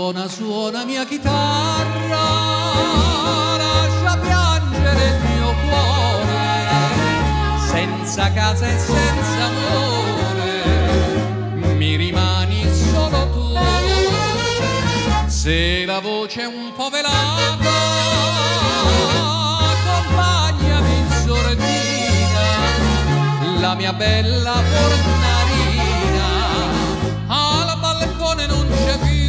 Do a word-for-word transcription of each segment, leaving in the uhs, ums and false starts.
suona, suona mia chitarra, lascia piangere il mio cuore, senza casa e senza amore, mi rimani solo tu. Se la voce è un po' velata, accompagnami in sordina, la mia bella fornarina, al balcone non c'è più.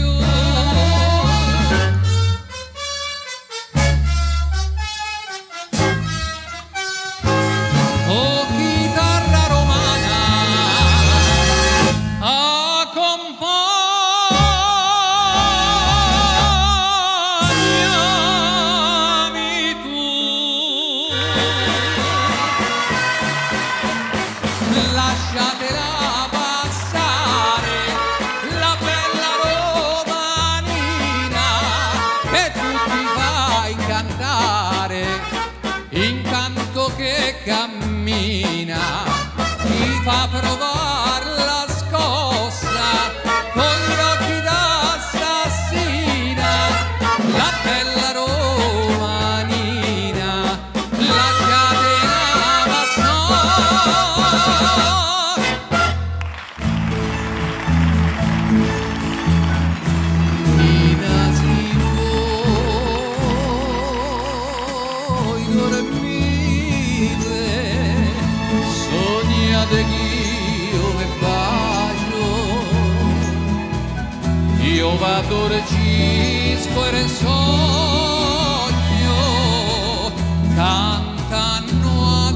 Oh chitarra romana, accompagnami tu. Lasciatela passare, la bella romanina, che tu ti fai cantare, incanto che cammina, ti fa provare la scossa con gli occhi d'assassina, la bella romanina, lasciatela passare. Nina, si voi dormite, sognate che io vi bacio, io vado regisco e nel sogno cantano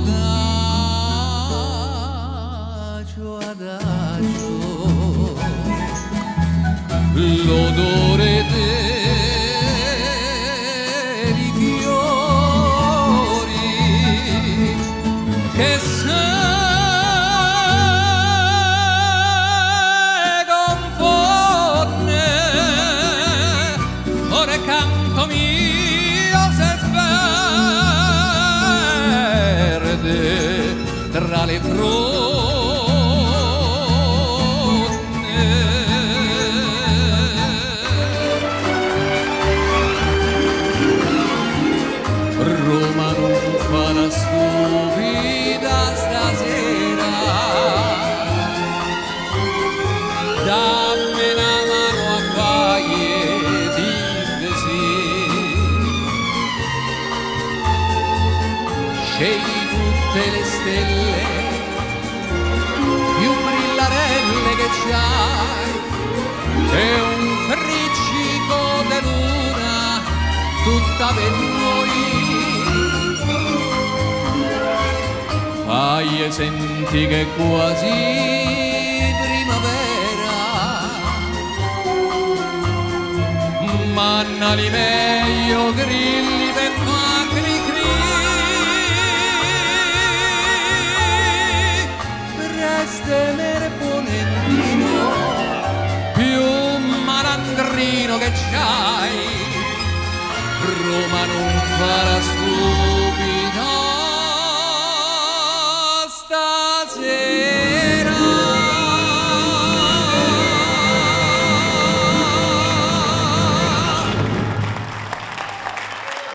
adagio, adagio, l'odore dei fiori che se confonde, ora canto mio se sperde tra le fronde. Roma non fa la stupida stasera, dammi una mano a fare di sì, scegli tutte le stelle più brillarelle che c'hai, e un friccico di luna tutta per noi. Fai e senti che è quasi primavera, manna li meglio grilli per fa cri cri, resta merponendino più malandrino che c'hai. Roma non fa la stupida stasera.